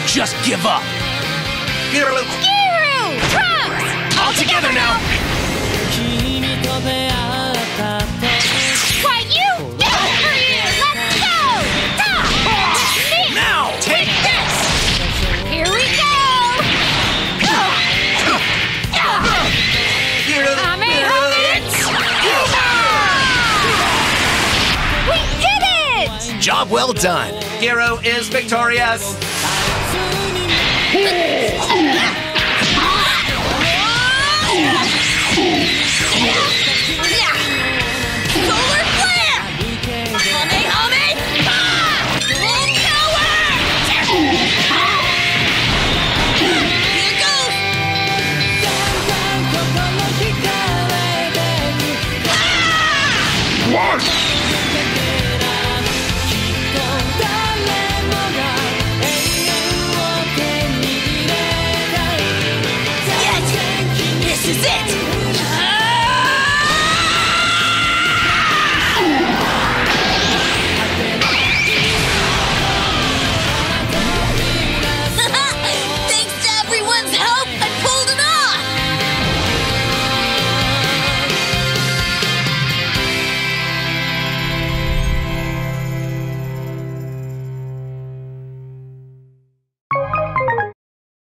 just give up. Giru! Trunks! All together now! Why, you! Good for you! Let's go! Stop! Now, take this! Here we go! We did it! Job well done. Giru is victorious. Solar flare! Homie! Ah! Full power! Here goes! What? Yes! This is it!